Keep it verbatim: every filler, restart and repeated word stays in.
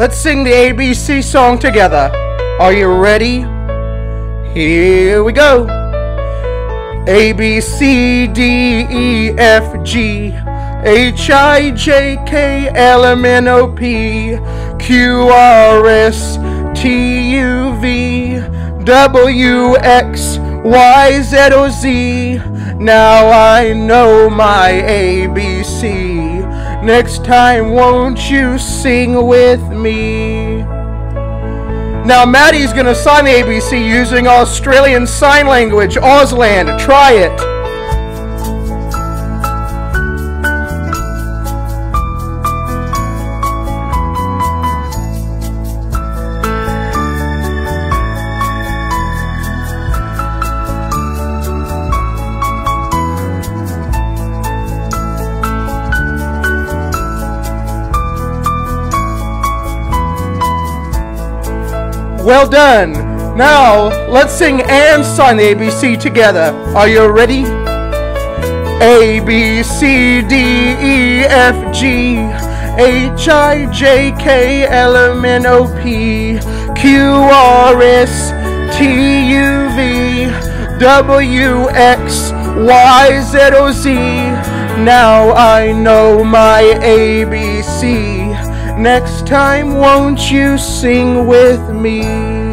let's sing the A B C song together. Are you ready? Here we go. A, B, C, D, E, F, G, H, I, J, K, L, M, N, O, P, Q, R, S, T, U, V, W, X, Y, Z, O, Z. Now I know my A B C. Next time, won't you sing with me? Now Maddie's gonna sign the A B C using Australian Sign Language, Auslan. Try it. Well done. Now, let's sing and sign the A B C together. Are you ready? A, B, C, D, E, F, G, H, I, J, K, L, M, N, O, P, Q, R, S, T, U, V, W, X, Y, Z, O, Z. Now I know my A B C. Next time, won't you sing with me?